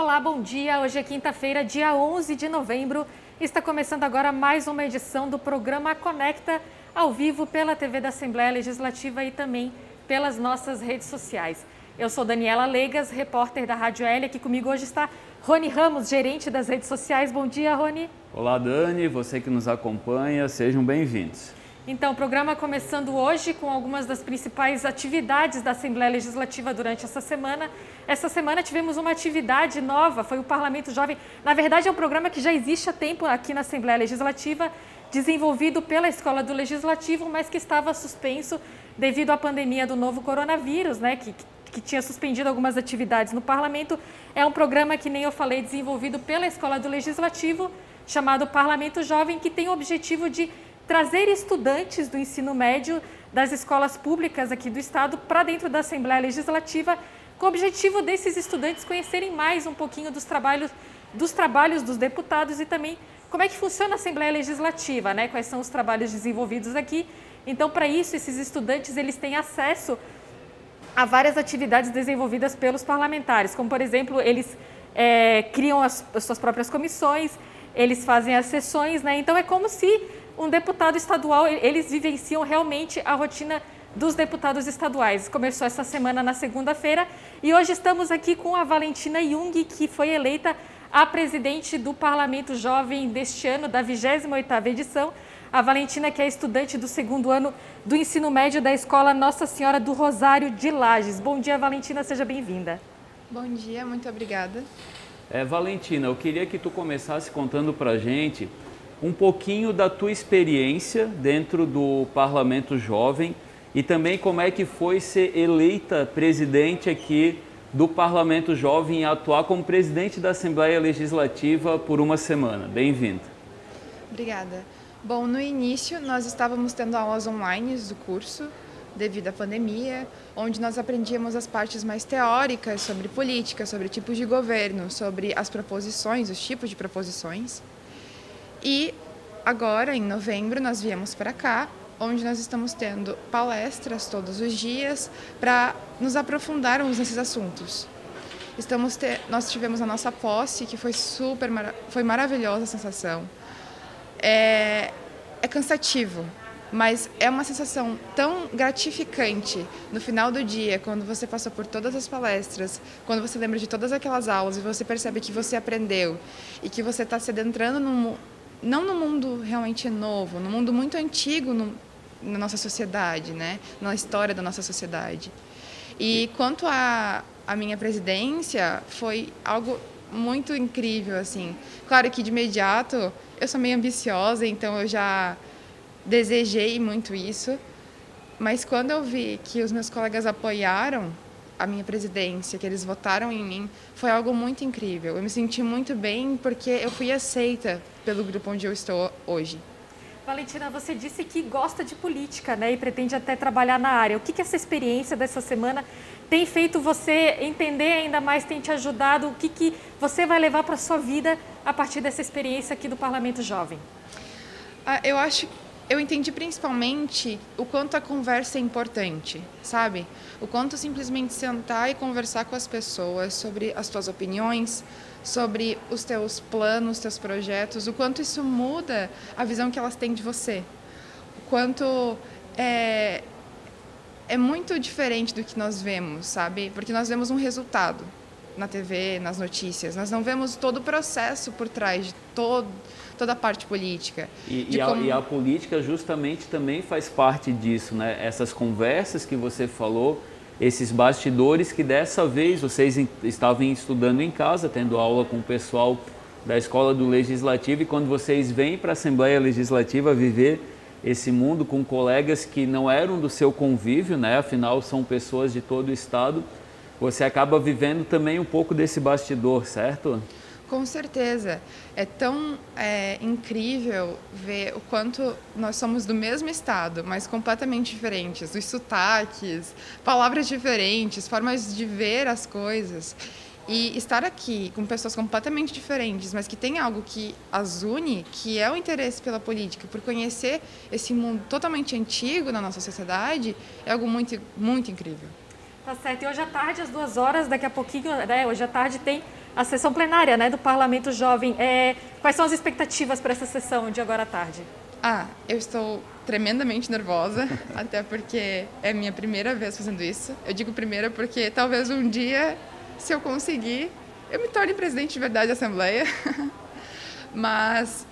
Olá, bom dia. Hoje é quinta-feira, dia 11 de novembro. Está começando agora mais uma edição do programa Conecta, ao vivo pela TV da Assembleia Legislativa e também pelas nossas redes sociais. Eu sou Daniela Leigas, repórter da Rádio L. Aqui comigo hoje está Rony Ramos, gerente das redes sociais. Bom dia, Rony. Olá, Dani. Você que nos acompanha, sejam bem-vindos. Então, o programa começando hoje com algumas das principais atividades da Assembleia Legislativa durante essa semana. Essa semana tivemos uma atividade nova, foi o Parlamento Jovem. Na verdade, é um programa que já existe há tempo aqui na Assembleia Legislativa, desenvolvido pela Escola do Legislativo, mas que estava suspenso devido à pandemia do novo coronavírus, né, que tinha suspendido algumas atividades no Parlamento. É um programa que, nem eu falei, desenvolvido pela Escola do Legislativo, chamado Parlamento Jovem, que tem o objetivo de trazer estudantes do ensino médio das escolas públicas aqui do estado para dentro da Assembleia Legislativa, com o objetivo desses estudantes conhecerem mais um pouquinho dos trabalhos dos deputados e também como é que funciona a Assembleia Legislativa, né? Quais são os trabalhos desenvolvidos aqui. Então, para isso, esses estudantes eles têm acesso a várias atividades desenvolvidas pelos parlamentares, como, por exemplo, eles criam as suas próprias comissões, eles fazem as sessões, né? Então, é como se um deputado estadual, eles vivenciam realmente a rotina dos deputados estaduais. Começou essa semana na segunda-feira e hoje estamos aqui com a Valentina Jung, que foi eleita a presidente do Parlamento Jovem deste ano, da 28ª edição. A Valentina, que é estudante do segundo ano do ensino médio da Escola Nossa Senhora do Rosário de Lages. Bom dia, Valentina, seja bem-vinda. Bom dia, muito obrigada. Valentina, eu queria que tu começasse contando para a gente um pouquinho da tua experiência dentro do Parlamento Jovem e também como é que foi ser eleita presidente aqui do Parlamento Jovem e atuar como presidente da Assembleia Legislativa por uma semana. Bem-vinda. Obrigada. Bom, no início nós estávamos tendo aulas online do curso devido à pandemia, onde nós aprendíamos as partes mais teóricas sobre política, sobre tipos de governo, sobre as proposições, os tipos de proposições. E agora, em novembro, nós viemos para cá, onde nós estamos tendo palestras todos os dias para nos aprofundarmos nesses assuntos. Nós tivemos a nossa posse, que foi maravilhosa a sensação. É cansativo, mas é uma sensação tão gratificante no final do dia, quando você passou por todas as palestras, quando você lembra de todas aquelas aulas e você percebe que você aprendeu e que você está se adentrando não no mundo realmente novo, no mundo muito antigo na nossa sociedade, né? Na história da nossa sociedade. E quanto à minha presidência, foi algo muito incrível, assim. Claro que de imediato eu sou meio ambiciosa, então eu já desejei muito isso, mas quando eu vi que os meus colegas apoiaram a minha presidência, que eles votaram em mim, foi algo muito incrível. Eu me senti muito bem porque eu fui aceita pelo grupo onde eu estou hoje. Valentina, você disse que gosta de política, né, e pretende até trabalhar na área. O que essa experiência dessa semana tem feito você entender ainda mais, tem te ajudado? O que você vai levar para a sua vida a partir dessa experiência aqui do Parlamento Jovem? Eu entendi principalmente o quanto a conversa é importante, sabe? O quanto simplesmente sentar e conversar com as pessoas sobre as tuas opiniões, sobre os teus planos, teus projetos, o quanto isso muda a visão que elas têm de você. O quanto é muito diferente do que nós vemos, sabe? Porque nós vemos um resultado na TV, nas notícias. Nós não vemos todo o processo por trás de toda a parte política. E a política justamente também faz parte disso, né? Essas conversas que você falou, esses bastidores que dessa vez vocês estavam estudando em casa, tendo aula com o pessoal da Escola do Legislativo, e quando vocês vêm para a Assembleia Legislativa viver esse mundo com colegas que não eram do seu convívio, né? Afinal são pessoas de todo o estado, você acaba vivendo também um pouco desse bastidor, certo? Com certeza. É tão incrível ver o quanto nós somos do mesmo estado, mas completamente diferentes. Os sotaques, palavras diferentes, formas de ver as coisas. E estar aqui com pessoas completamente diferentes, mas que tem algo que as une, que é o interesse pela política, por conhecer esse mundo totalmente antigo na nossa sociedade, é algo muito, muito incrível. Tá certo. E hoje à tarde, às 2 horas, daqui a pouquinho, né, hoje à tarde tem a sessão plenária, né, do Parlamento Jovem. Quais são as expectativas para essa sessão de agora à tarde? Eu estou tremendamente nervosa, até porque é minha primeira vez fazendo isso. Eu digo primeira porque talvez um dia, se eu conseguir, eu me torne presidente de verdade da Assembleia. Mas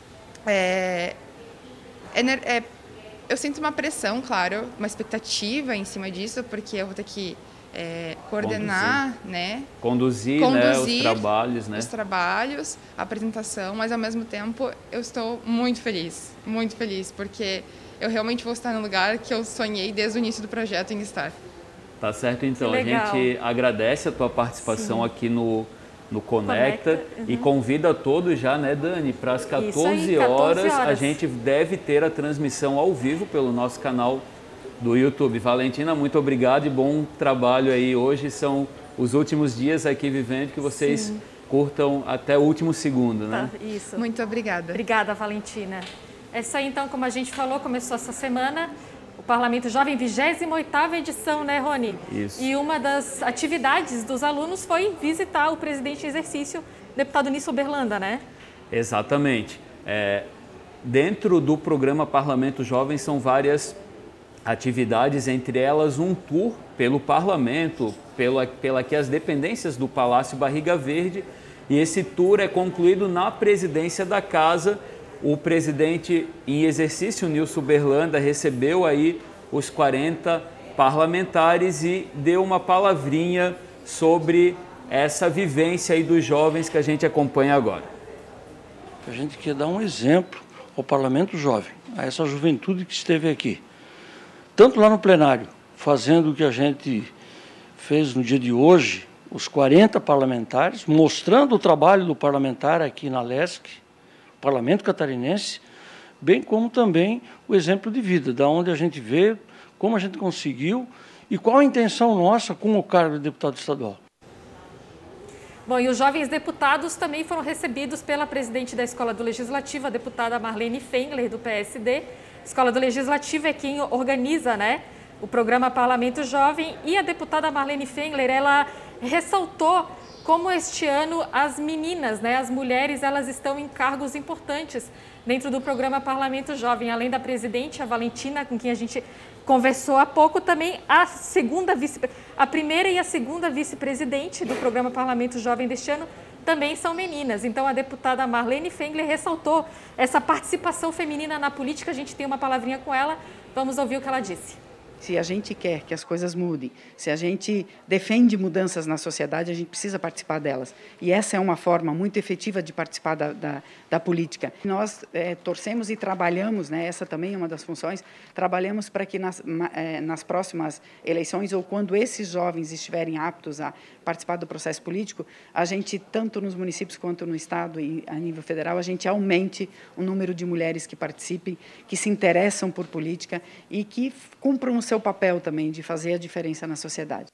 eu sinto uma pressão, claro, uma expectativa em cima disso, porque eu vou ter que coordenar, conduzir os trabalhos, a apresentação, mas ao mesmo tempo eu estou muito feliz, porque eu realmente vou estar no lugar que eu sonhei desde o início do projeto em estar. Tá certo, então. A gente agradece a tua participação aqui no Conecta e convida a todos já, né, Dani, para as 14 horas a gente deve ter a transmissão ao vivo pelo nosso canal do YouTube. Valentina, muito obrigado e bom trabalho aí. Hoje são os últimos dias aqui vivendo, que vocês curtam até o último segundo, né? Isso. Muito obrigada. Obrigada, Valentina. É isso aí, então, como a gente falou, começou essa semana o Parlamento Jovem, 28ª edição, né, Rony? Isso. E uma das atividades dos alunos foi visitar o presidente em exercício, deputado Nisso Berlanda, né? Exatamente. Dentro do programa Parlamento Jovem são várias atividades, entre elas um tour pelo Parlamento, pelas dependências do Palácio Barriga Verde, e esse tour é concluído na presidência da Casa. O presidente em exercício, Nisso Berlanda, recebeu aí os 40 parlamentares e deu uma palavrinha sobre essa vivência aí dos jovens que a gente acompanha agora. A gente quer dar um exemplo ao Parlamento Jovem, a essa juventude que esteve aqui. Tanto lá no plenário, fazendo o que a gente fez no dia de hoje, os 40 parlamentares, mostrando o trabalho do parlamentar aqui na LESC, Parlamento Catarinense, bem como também o exemplo de vida, da onde a gente veio, como a gente conseguiu e qual a intenção nossa com o cargo de deputado estadual. Bom, e os jovens deputados também foram recebidos pela presidente da Escola do Legislativo, a deputada Marlene Fengler, do PSD. A Escola do Legislativo é quem organiza, né, o programa Parlamento Jovem, e a deputada Marlene Fengler, ela ressaltou como este ano as meninas, né, as mulheres, elas estão em cargos importantes dentro do programa Parlamento Jovem. Além da presidente, a Valentina, com quem a gente conversou há pouco, também a primeira e a segunda vice-presidente do programa Parlamento Jovem deste ano também são meninas. Então, a deputada Marlene Fengler ressaltou essa participação feminina na política. A gente tem uma palavrinha com ela, vamos ouvir o que ela disse. Se a gente quer que as coisas mudem, se a gente defende mudanças na sociedade, a gente precisa participar delas. E essa é uma forma muito efetiva de participar da política. Nós torcemos e trabalhamos, né, essa também é uma das funções, trabalhamos para que nas próximas eleições, ou quando esses jovens estiverem aptos a participar do processo político, a gente, tanto nos municípios quanto no Estado e a nível federal, a gente aumente o número de mulheres que participem, que se interessam por política e que cumpram o seu papel também de fazer a diferença na sociedade.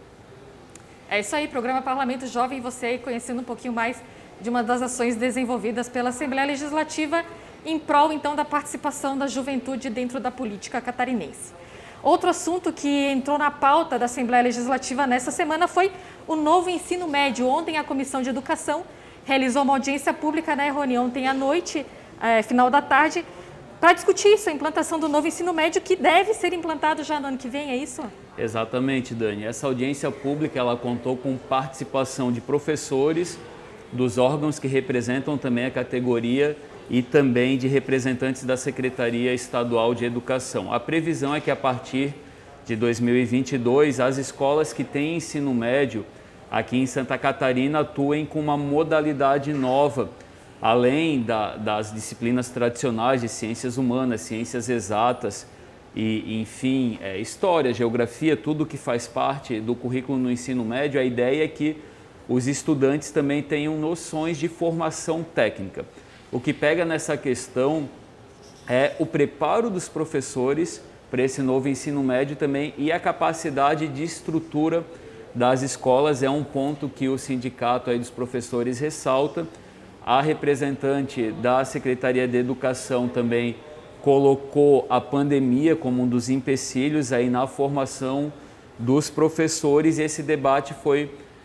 É isso aí, programa Parlamento Jovem, você aí conhecendo um pouquinho mais de uma das ações desenvolvidas pela Assembleia Legislativa em prol, então, da participação da juventude dentro da política catarinense. Outro assunto que entrou na pauta da Assembleia Legislativa nessa semana foi o novo ensino médio. Ontem, a Comissão de Educação realizou uma audiência pública, né, Rony, ontem à noite, final da tarde, para discutir isso, a implantação do novo ensino médio, que deve ser implantado já no ano que vem, é isso? Exatamente, Dani. Essa audiência pública, ela contou com participação de professores, dos órgãos que representam também a categoria e também de representantes da Secretaria Estadual de Educação. A previsão é que a partir de 2022, as escolas que têm ensino médio aqui em Santa Catarina atuem com uma modalidade nova, além das disciplinas tradicionais de ciências humanas, ciências exatas e, enfim, história, geografia, tudo que faz parte do currículo no ensino médio. A ideia é que os estudantes também tenham noções de formação técnica. O que pega nessa questão é o preparo dos professores para esse novo ensino médio também, e a capacidade de estrutura das escolas é um ponto que o sindicato aí dos professores ressalta. A representante da Secretaria de Educação também colocou a pandemia como um dos empecilhos aí na formação dos professores, e esse debate foi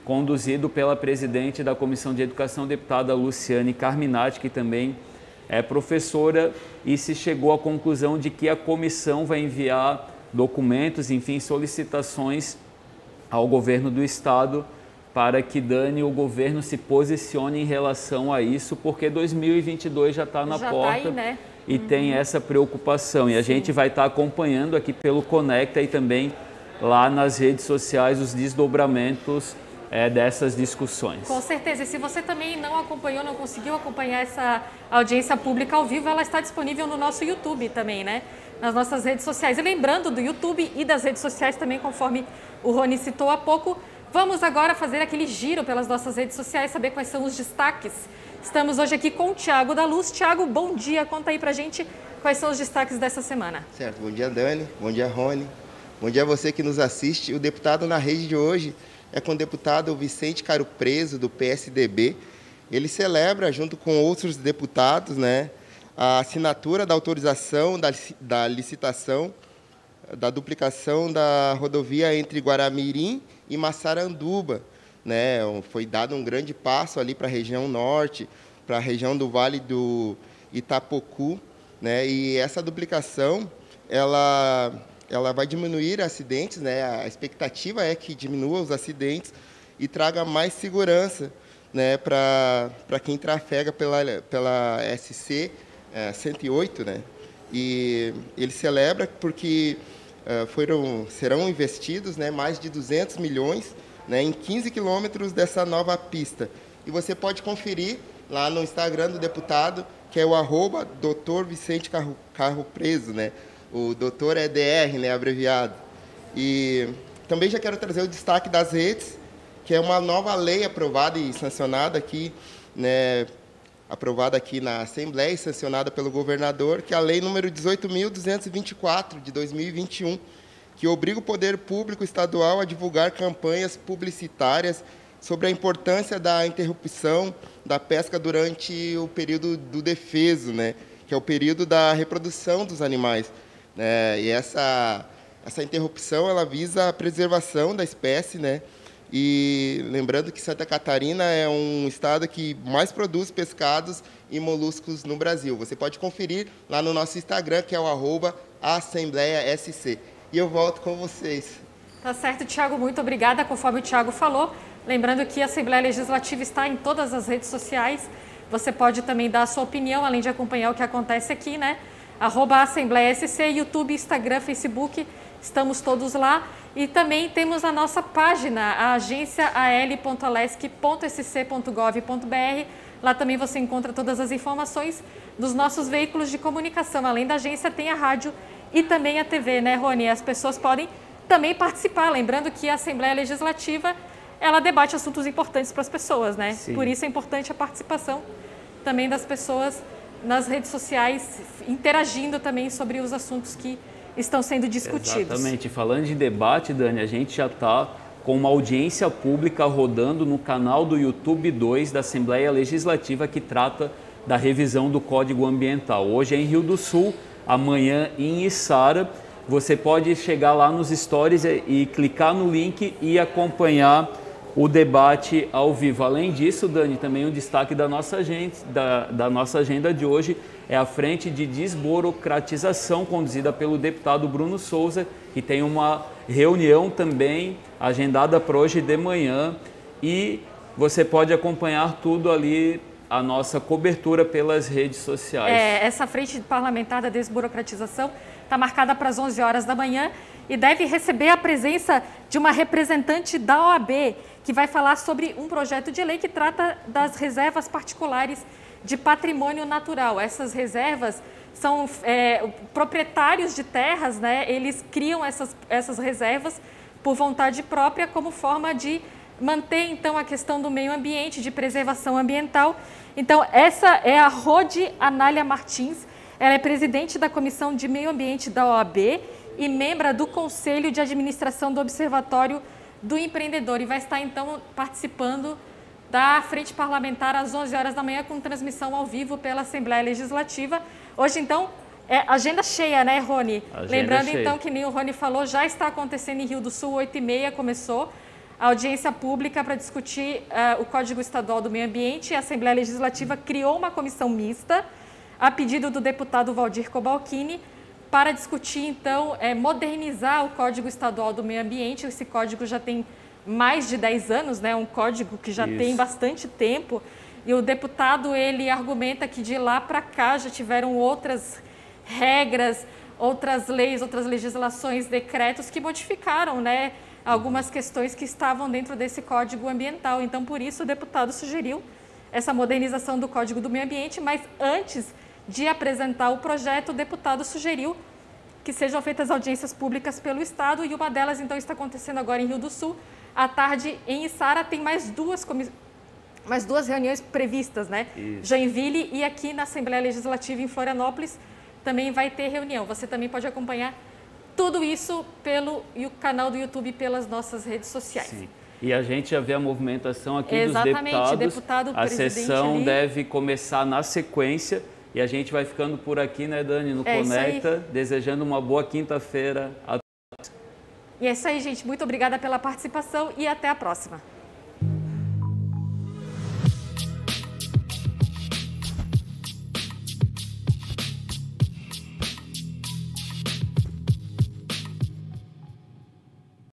conduzido pela presidente da Comissão de Educação, deputada Luciane Carminati, que também é professora, e se chegou à conclusão de que a comissão vai enviar documentos, enfim, solicitações ao governo do estado para que, Dani, o governo se posicione em relação a isso, porque 2022 já está na porta. Tá aí, né? E tem essa preocupação. E a gente vai estar acompanhando aqui pelo Conecta e também lá nas redes sociais os desdobramentos dessas discussões. Com certeza. E se você também não acompanhou, não conseguiu acompanhar essa audiência pública ao vivo, ela está disponível no nosso YouTube também, né? Nas nossas redes sociais. E lembrando do YouTube e das redes sociais também, conforme o Rony citou há pouco, vamos agora fazer aquele giro pelas nossas redes sociais, saber quais são os destaques. Estamos hoje aqui com o Thiago da Luz. Thiago, bom dia. Conta aí pra gente quais são os destaques dessa semana. Certo. Bom dia, Dani. Bom dia, Rony. Bom dia a você que nos assiste. O deputado na rede de hoje é com o deputado Vicente Caro Preso, do PSDB. Ele celebra, junto com outros deputados, né, a assinatura da autorização da licitação da duplicação da rodovia entre Guaramirim e Massaranduba, né? Foi dado um grande passo ali para a região norte, para a região do Vale do Itapocu, né? E essa duplicação, ela vai diminuir acidentes, né? A expectativa é que diminua os acidentes e traga mais segurança, né, para quem trafega pela SC 108, né? E ele celebra porque serão investidos, né, mais de 200 milhões, né, em 15 quilômetros dessa nova pista. E você pode conferir lá no Instagram do deputado, que é o @Dr. Vicente Carro Preso, né? O doutor é DR, né, abreviado. E também já quero trazer o destaque das redes, que é uma nova lei aprovada e sancionada aqui, né, aprovada aqui na Assembleia e sancionada pelo governador, que é a Lei número 18.224, de 2021, que obriga o poder público estadual a divulgar campanhas publicitárias sobre a importância da interrupção da pesca durante o período do defeso, né, que é o período da reprodução dos animais. E essa interrupção ela visa a preservação da espécie, né? E lembrando que Santa Catarina é um estado que mais produz pescados e moluscos no Brasil. Você pode conferir lá no nosso Instagram, que é o @AssembleiaSC. E eu volto com vocês. Tá certo, Thiago, muito obrigada. Conforme o Thiago falou, lembrando que a Assembleia Legislativa está em todas as redes sociais. Você pode também dar a sua opinião, além de acompanhar o que acontece aqui, né? @AssembleiaSC, YouTube, Instagram, Facebook, estamos todos lá. E também temos a nossa página, a agência al.alesc.sc.gov.br. Lá também você encontra todas as informações dos nossos veículos de comunicação. Além da agência, tem a rádio e também a TV, né, Rony? As pessoas podem também participar. Lembrando que a Assembleia Legislativa, ela debate assuntos importantes para as pessoas, né? Sim. Por isso é importante a participação também das pessoas nas redes sociais, interagindo também sobre os assuntos que estão sendo discutidos. Exatamente. Falando de debate, Dani, a gente já está com uma audiência pública rodando no canal do YouTube 2 da Assembleia Legislativa, que trata da revisão do Código Ambiental. Hoje é em Rio do Sul, amanhã em Içara. Você pode chegar lá nos stories e clicar no link e acompanhar o debate ao vivo. Além disso, Dani, também um destaque da nossa agenda de hoje é a Frente de Desburocratização, conduzida pelo deputado Bruno Souza, que tem uma reunião também agendada para hoje de manhã, e você pode acompanhar tudo ali, a nossa cobertura pelas redes sociais. Essa Frente Parlamentar da Desburocratização está marcada para as 11 horas da manhã e deve receber a presença de uma representante da OAB, que vai falar sobre um projeto de lei que trata das reservas particulares de patrimônio natural. Essas reservas são proprietários de terras, né? Eles criam essas reservas por vontade própria como forma de manter, então, a questão do meio ambiente, de preservação ambiental. Então, essa é a Rode Anália Martins. Ela é presidente da Comissão de Meio Ambiente da OAB e membro do Conselho de Administração do Observatório do Empreendedor. E vai estar, então, participando da Frente Parlamentar às 11 horas da manhã, com transmissão ao vivo pela Assembleia Legislativa. Hoje, então, agenda cheia, né, Rony? Lembrando, então, que nem o Rony falou, já está acontecendo em Rio do Sul, 8h30 começou a audiência pública para discutir o Código Estadual do Meio Ambiente. A Assembleia Legislativa criou uma comissão mista, a pedido do deputado Valdir Cobalcini, para discutir, então, modernizar o Código Estadual do Meio Ambiente. Esse código já tem mais de 10 anos, né? Um código que já tem bastante tempo. E o deputado, ele argumenta que de lá para cá já tiveram outras regras, outras leis, outras legislações, decretos que modificaram, né, algumas questões que estavam dentro desse Código Ambiental. Então, por isso, o deputado sugeriu essa modernização do Código do Meio Ambiente, mas antes de apresentar o projeto, o deputado sugeriu que sejam feitas audiências públicas pelo Estado, e uma delas, então, está acontecendo agora em Rio do Sul. À tarde, em Içara, tem mais duas reuniões previstas, né? Isso. Joinville e aqui na Assembleia Legislativa em Florianópolis também vai ter reunião. Você também pode acompanhar tudo isso pelo canal do YouTube e pelas nossas redes sociais. Sim. E a gente já vê a movimentação aqui dos deputados. A sessão ali deve começar na sequência. E a gente vai ficando por aqui, né, Dani, no Conecta, desejando uma boa quinta-feira a todos. E é isso aí, gente. Muito obrigada pela participação e até a próxima.